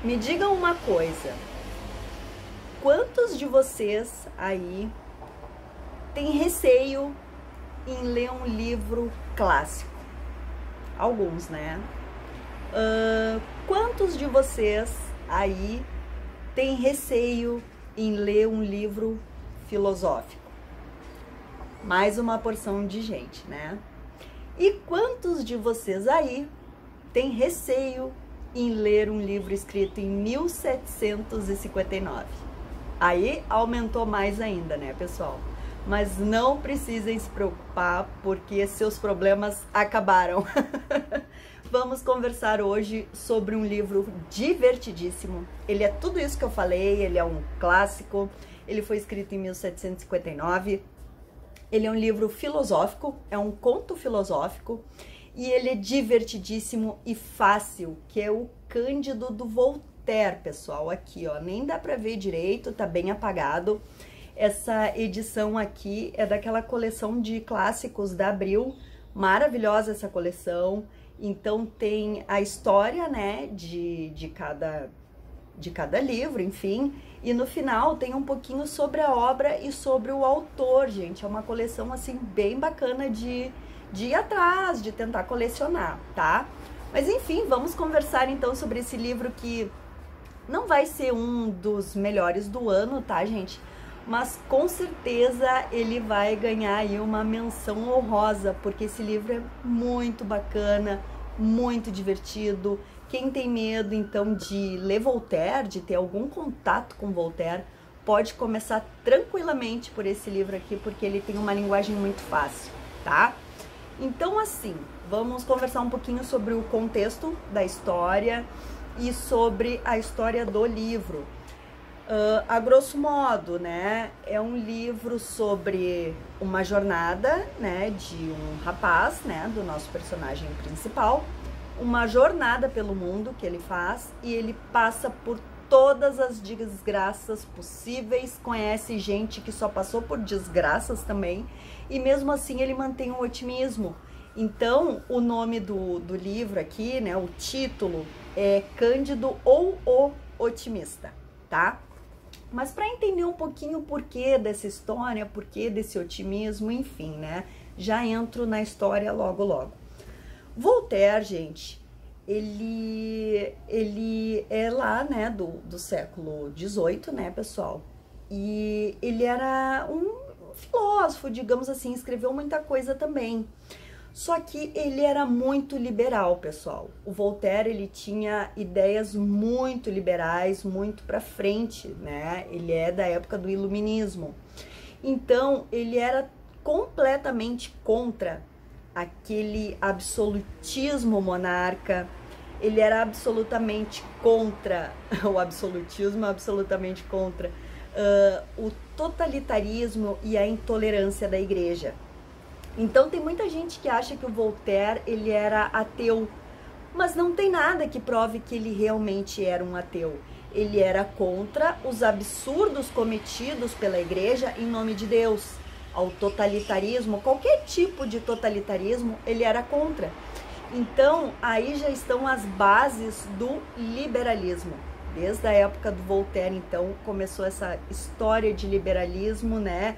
Me digam uma coisa, quantos de vocês aí têm receio em ler um livro clássico? Alguns, né? Quantos de vocês aí têm receio em ler um livro filosófico? Mais uma porção de gente, né? E quantos de vocês aí têm receio em ler um livro escrito em 1759? Aí aumentou mais ainda, né, pessoal? Mas não precisem se preocupar, porque seus problemas acabaram. Vamos conversar hoje sobre um livro divertidíssimo. Ele é tudo isso que eu falei, ele é um clássico, ele foi escrito em 1759, ele é um livro filosófico, é um conto filosófico, e ele é divertidíssimo e fácil, que é o Cândido do Voltaire, pessoal. Aqui, ó, nem dá pra ver direito, tá bem apagado. Essa edição aqui é daquela coleção de clássicos da Abril, maravilhosa essa coleção. Então tem a história, né, de cada livro, enfim, e no final tem um pouquinho sobre a obra e sobre o autor, gente. É uma coleção, assim, bem bacana de ir atrás, de tentar colecionar, tá? Mas enfim, vamos conversar então sobre esse livro que não vai ser um dos melhores do ano, tá, gente? Mas com certeza ele vai ganhar aí uma menção honrosa, porque esse livro é muito bacana, muito divertido. Quem tem medo, então, de ler Voltaire, de ter algum contato com Voltaire, pode começar tranquilamente por esse livro aqui, porque ele tem uma linguagem muito fácil, tá? Então, assim, vamos conversar um pouquinho sobre o contexto da história e sobre a história do livro. A grosso modo, né, é um livro sobre uma jornada, né, de um rapaz, né, do nosso personagem principal, uma jornada pelo mundo que ele faz, e ele passa por todas as desgraças possíveis, conhece gente que só passou por desgraças também, e mesmo assim ele mantém um otimismo. Então, o nome do livro aqui, né, o título é Cândido ou o Otimista, tá? Mas para entender um pouquinho o porquê dessa história, porquê desse otimismo, enfim, né? Já entro na história logo, logo. Voltaire, gente, ele é lá, né, do século XVIII, né, pessoal? E ele era um filósofo, digamos assim, escreveu muita coisa também. Só que ele era muito liberal, pessoal. O Voltaire, ele tinha ideias muito liberais, muito para frente, né? Ele é da época do Iluminismo. Então, ele era completamente contra aquele absolutismo monarca. Ele era absolutamente contra o absolutismo, absolutamente contra o totalitarismo e a intolerância da igreja. Então tem muita gente que acha que o Voltaire ele era ateu, mas não tem nada que prove que ele realmente era um ateu. Ele era contra os absurdos cometidos pela igreja em nome de Deus, ao totalitarismo, qualquer tipo de totalitarismo ele era contra. Então aí já estão as bases do liberalismo. Desde a época do Voltaire, então, começou essa história de liberalismo, né?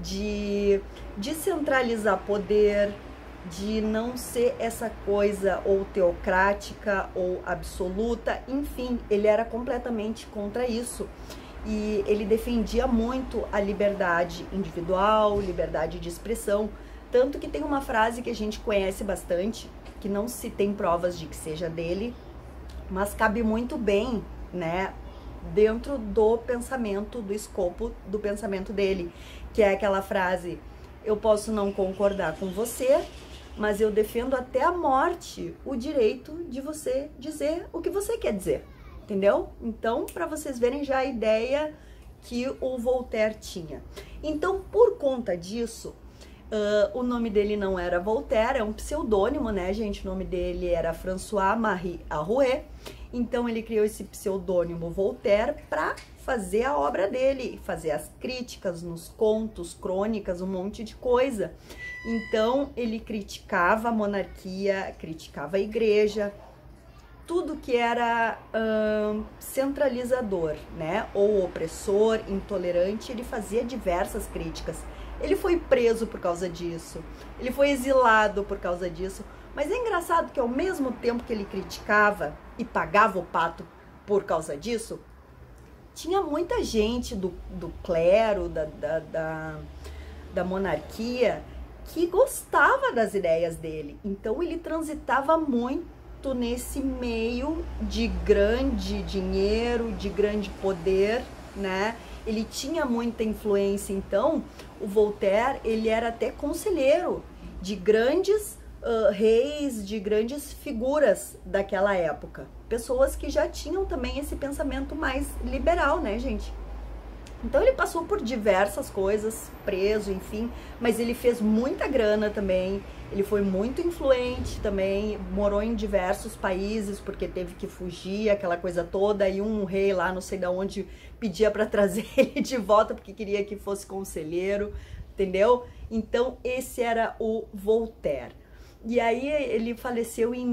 De centralizar poder, de não ser essa coisa ou teocrática ou absoluta, enfim, ele era completamente contra isso. E ele defendia muito a liberdade individual, liberdade de expressão, tanto que tem uma frase que a gente conhece bastante, que não se tem provas de que seja dele, mas cabe muito bem, né, dentro do pensamento, do escopo do pensamento dele, que é aquela frase: eu posso não concordar com você, mas eu defendo até a morte o direito de você dizer o que você quer dizer, entendeu? Então, para vocês verem já a ideia que o Voltaire tinha. Então, por conta disso, o nome dele não era Voltaire, é um pseudônimo, né, gente? O nome dele era François-Marie Arouet. Então ele criou esse pseudônimo Voltaire para fazer a obra dele, fazer as críticas nos contos, crônicas, um monte de coisa. Então ele criticava a monarquia, criticava a igreja, tudo que era centralizador, né, ou opressor, intolerante. Ele fazia diversas críticas. Ele foi preso por causa disso, ele foi exilado por causa disso, mas é engraçado que ao mesmo tempo que ele criticava e pagava o pato por causa disso, tinha muita gente do clero, da monarquia, que gostava das ideias dele. Então ele transitava muito nesse meio de grande dinheiro, de grande poder, né? Ele tinha muita influência. Então o Voltaire, ele era até conselheiro de grandes reis, de grandes figuras daquela época, pessoas que já tinham também esse pensamento mais liberal, né, gente? Então ele passou por diversas coisas, preso, enfim, mas ele fez muita grana também, ele foi muito influente também, morou em diversos países porque teve que fugir, aquela coisa toda, e um rei lá, não sei de onde, pedia para trazer ele de volta porque queria que fosse conselheiro, entendeu? Então esse era o Voltaire. E aí ele faleceu em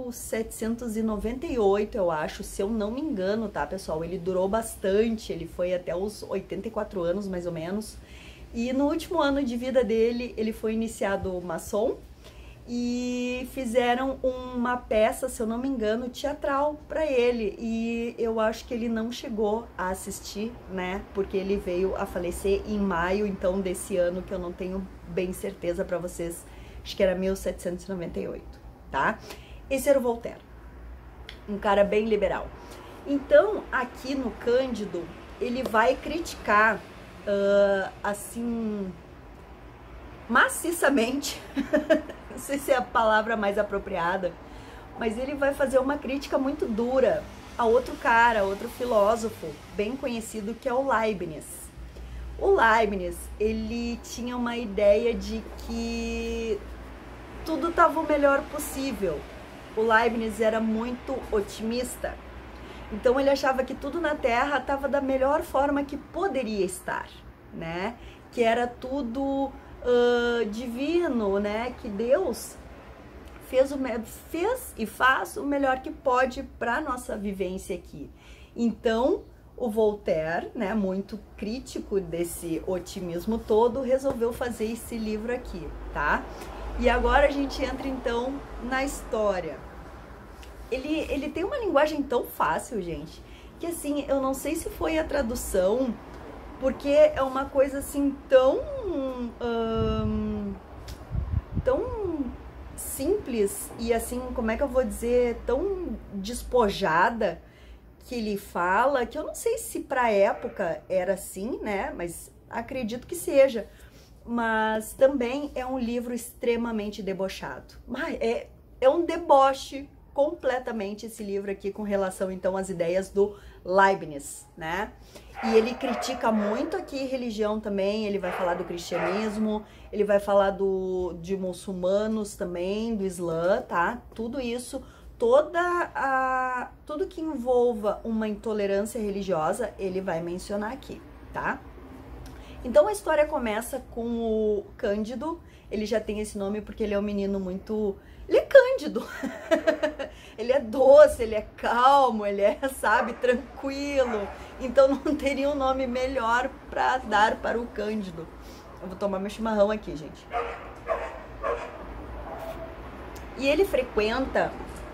1798, eu acho, se eu não me engano, tá, pessoal? Ele durou bastante, ele foi até os 84 anos, mais ou menos. E no último ano de vida dele, ele foi iniciado maçom e fizeram uma peça, se eu não me engano, teatral para ele. E eu acho que ele não chegou a assistir, né? Porque ele veio a falecer em maio, então, desse ano, que eu não tenho bem certeza para vocês. Acho que era 1798, tá? Esse era o Voltaire, um cara bem liberal. Então, aqui no Cândido, ele vai criticar, assim, maciçamente, não sei se é a palavra mais apropriada, mas ele vai fazer uma crítica muito dura a outro cara, outro filósofo bem conhecido, que é o Leibniz. O Leibniz, ele tinha uma ideia de que tudo estava o melhor possível. O Leibniz era muito otimista, então ele achava que tudo na Terra estava da melhor forma que poderia estar, né? Que era tudo divino, né? Que Deus fez e faz o melhor que pode para nossa vivência aqui. Então o Voltaire, né, muito crítico desse otimismo todo, resolveu fazer esse livro aqui, tá? E agora a gente entra então na história. Ele tem uma linguagem tão fácil, gente, que assim, eu não sei se foi a tradução, porque é uma coisa assim tão simples e assim, como é que eu vou dizer, tão despojada, que ele fala, que eu não sei se pra época era assim, né, mas acredito que seja. Mas também é um livro extremamente debochado. Mas é um deboche completamente esse livro aqui com relação então às ideias do Leibniz, né? E ele critica muito aqui religião também, ele vai falar do cristianismo, ele vai falar de muçulmanos também, do Islã, tá? Tudo isso, tudo que envolva uma intolerância religiosa, ele vai mencionar aqui, tá? Então a história começa com o Cândido. Ele já tem esse nome porque ele é um menino muito... Ele é cândido. Ele é doce, ele é calmo, ele é, sabe, tranquilo. Então não teria um nome melhor para dar para o Cândido. Eu vou tomar meu chimarrão aqui, gente. E ele frequenta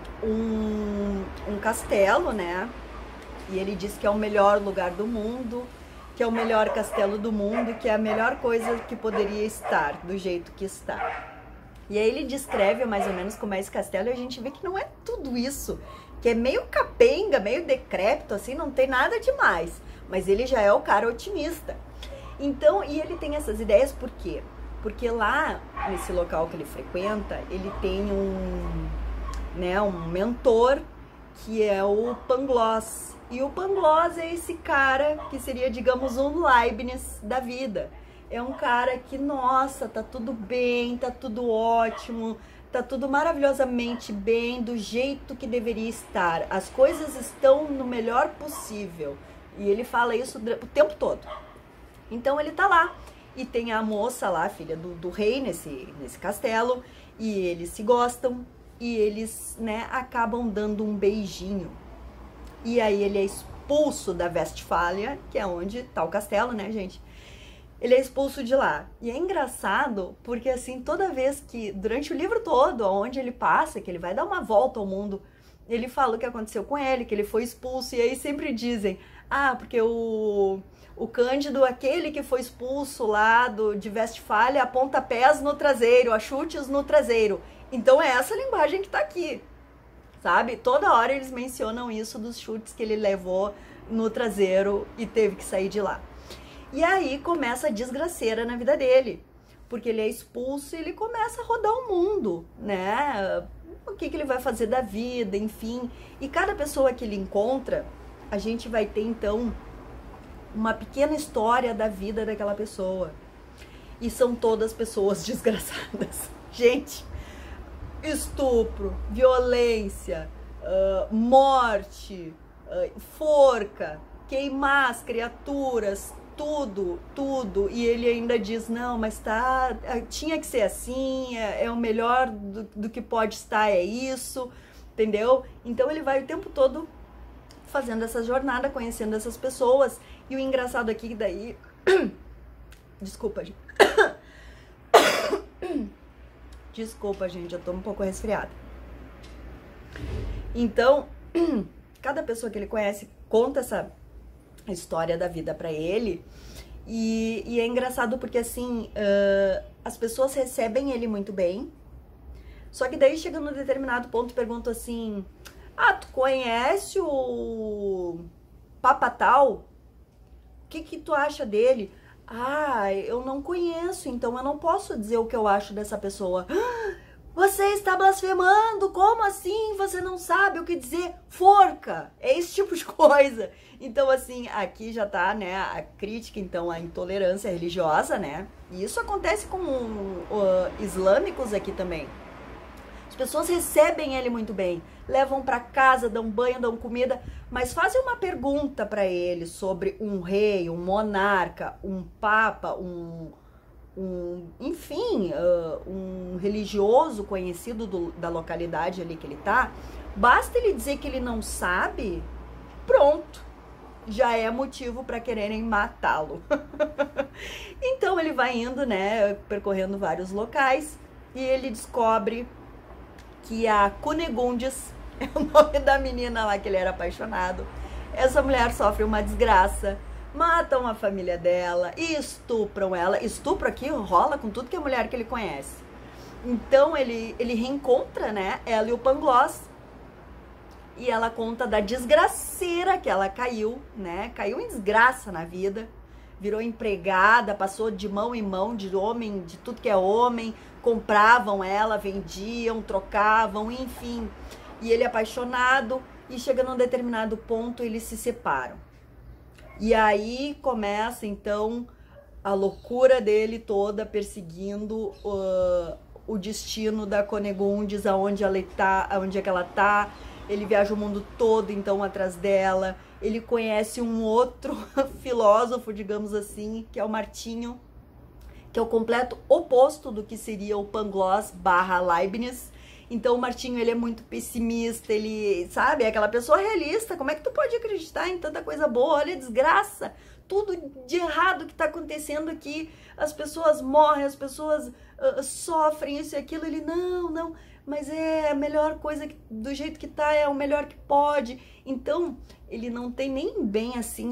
um castelo, né? E ele diz que é o melhor lugar do mundo, que é o melhor castelo do mundo, que é a melhor coisa que poderia estar, do jeito que está. E aí ele descreve mais ou menos como é esse castelo, e a gente vê que não é tudo isso, que é meio capenga, meio decrépito, assim, não tem nada demais. Mas ele já é o cara otimista. Então, e ele tem essas ideias por quê? Porque lá, nesse local que ele frequenta, ele tem um mentor, que é o Pangloss. E o Pangloss é esse cara que seria, digamos, um Leibniz da vida. É um cara que, nossa, tá tudo bem, tá tudo ótimo, tá tudo maravilhosamente bem, do jeito que deveria estar. As coisas estão no melhor possível. E ele fala isso o tempo todo. Então ele tá lá. E tem a moça lá, filha do rei, nesse castelo. E eles se gostam. e eles, né, acabam dando um beijinho. E aí ele é expulso da Westfália, que é onde tá o castelo, né, gente? Ele é expulso de lá. E é engraçado porque, assim, toda vez que, durante o livro todo, onde ele passa, que ele vai dar uma volta ao mundo, ele fala o que aconteceu com ele, que ele foi expulso, e aí sempre dizem, ah, porque o Cândido, aquele que foi expulso lá de Westfália, a pontapés no traseiro, a chutes no traseiro. Então é essa linguagem que tá aqui, sabe? Toda hora eles mencionam isso dos chutes que ele levou no traseiro e teve que sair de lá. E aí começa a desgraceira na vida dele, porque ele é expulso e ele começa a rodar o mundo, né? O que ele vai fazer da vida, enfim. E cada pessoa que ele encontra, a gente vai ter então uma pequena história da vida daquela pessoa. E são todas pessoas desgraçadas. Gente, estupro, violência, morte, forca, queimar as criaturas, tudo. E ele ainda diz, não, mas tinha que ser assim, é o melhor do que pode estar, é isso, entendeu? Então ele vai o tempo todo fazendo essa jornada, conhecendo essas pessoas. E o engraçado aqui que daí... Desculpa, gente. Desculpa, gente, eu tô um pouco resfriada. Então, cada pessoa que ele conhece conta essa história da vida pra ele. E é engraçado porque, assim, as pessoas recebem ele muito bem. Só que daí, chega num determinado ponto, perguntam assim... Ah, tu conhece o Papa Tal? O que tu acha dele? Ah, eu não conheço, então eu não posso dizer o que eu acho dessa pessoa. Você está blasfemando? Como assim? Você não sabe o que dizer? Forca! É esse tipo de coisa. Então, assim, aqui já tá, né, a crítica, então, à intolerância religiosa, né? E isso acontece com islâmicos aqui também. As pessoas recebem ele muito bem, levam para casa, dão banho, dão comida, mas fazem uma pergunta para ele sobre um rei, um monarca, um papa, enfim, um religioso conhecido da localidade ali que ele tá. Basta ele dizer que ele não sabe, pronto, já é motivo para quererem matá-lo. Então ele vai indo, né, percorrendo vários locais e ele descobre que a Cunegundes é o nome da menina lá que ele era apaixonado. Essa mulher sofre uma desgraça, matam a família dela e estupram ela. Estupro aqui rola com tudo que é mulher que ele conhece. Então ele reencontra, né, ela e o Pangloss, e ela conta da desgraceira que ela caiu, né, caiu em desgraça na vida, virou empregada, passou de mão em mão de homem, de tudo que é homem, compravam ela, vendiam, trocavam, enfim. E ele é apaixonado e chega num determinado ponto, eles se separam. E aí começa, então, a loucura dele toda perseguindo o destino da Cunegundes, aonde é que ela tá. Ele viaja o mundo todo, então, atrás dela. Ele conhece um outro filósofo, digamos assim, que é o Martinho, que é o completo oposto do que seria o Pangloss / Leibniz. Então o Martinho, ele é muito pessimista, ele, sabe, é aquela pessoa realista. Como é que tu pode acreditar em tanta coisa boa? Olha a desgraça, tudo de errado que tá acontecendo aqui, as pessoas morrem, as pessoas sofrem isso e aquilo. Ele, não, mas é a melhor coisa, do jeito que tá, é o melhor que pode. Então ele não tem nem bem assim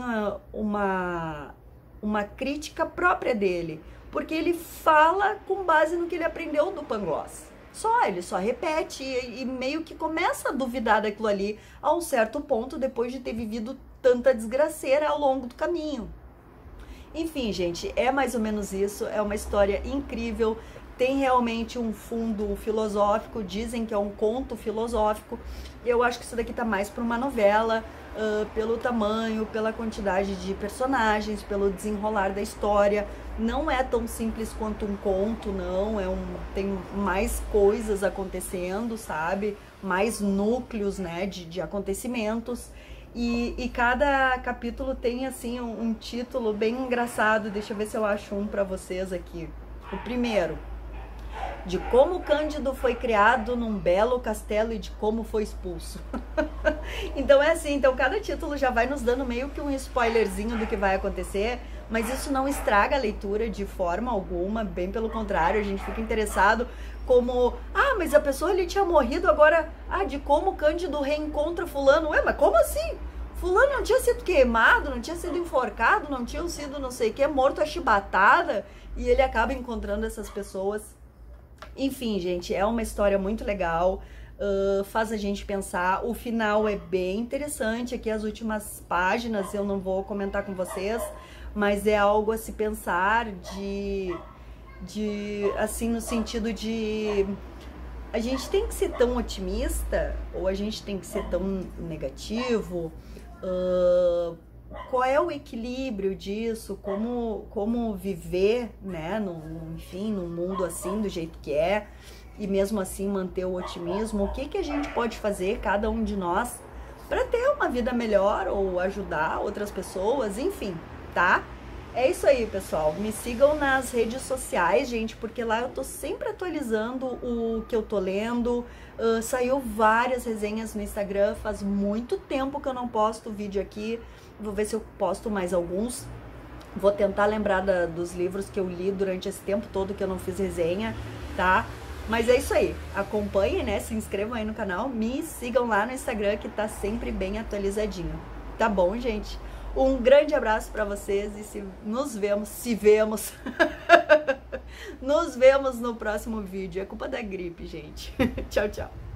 uma crítica própria dele, porque ele fala com base no que ele aprendeu do Pangloss. Ele só repete e meio que começa a duvidar daquilo ali a um certo ponto, depois de ter vivido tanta desgraceira ao longo do caminho. Enfim, gente, é mais ou menos isso, é uma história incrível, tem realmente um fundo filosófico, dizem que é um conto filosófico. Eu acho que isso daqui tá mais para uma novela, pelo tamanho, pela quantidade de personagens, pelo desenrolar da história. Não é tão simples quanto um conto, não, tem mais coisas acontecendo, sabe? Mais núcleos, né, de acontecimentos. E cada capítulo tem, assim, um título bem engraçado. Deixa eu ver se eu acho um pra vocês aqui. O primeiro de como Cândido foi criado num belo castelo e de como foi expulso. Então é assim, então cada título já vai nos dando meio que um spoilerzinho do que vai acontecer, mas isso não estraga a leitura de forma alguma, bem pelo contrário, a gente fica interessado como, mas a pessoa ali tinha morrido, agora, de como Cândido reencontra fulano. Ué, mas como assim? Fulano não tinha sido queimado, não tinha sido enforcado, não tinha sido não sei o que, morto a chibatada, e ele acaba encontrando essas pessoas. Enfim, gente, é uma história muito legal, faz a gente pensar. O final é bem interessante, aqui as últimas páginas eu não vou comentar com vocês, mas é algo a se pensar assim, no sentido de a gente tem que ser tão otimista ou a gente tem que ser tão negativo? Qual é o equilíbrio disso? Como viver, né, enfim, num mundo assim, do jeito que é, e mesmo assim manter o otimismo? O que a gente pode fazer, cada um de nós, para ter uma vida melhor ou ajudar outras pessoas, enfim, tá? É isso aí, pessoal. Me sigam nas redes sociais, gente, porque lá eu tô sempre atualizando o que eu tô lendo. Saiu várias resenhas no Instagram, faz muito tempo que eu não posto vídeo aqui. Vou ver se eu posto mais alguns. Vou tentar lembrar dos livros que eu li durante esse tempo todo que eu não fiz resenha, tá? Mas é isso aí. Acompanhem, né? Se inscrevam aí no canal. Me sigam lá no Instagram, que tá sempre bem atualizadinho. Tá bom, gente? Um grande abraço pra vocês e nos vemos no próximo vídeo. É culpa da gripe, gente. Tchau, tchau.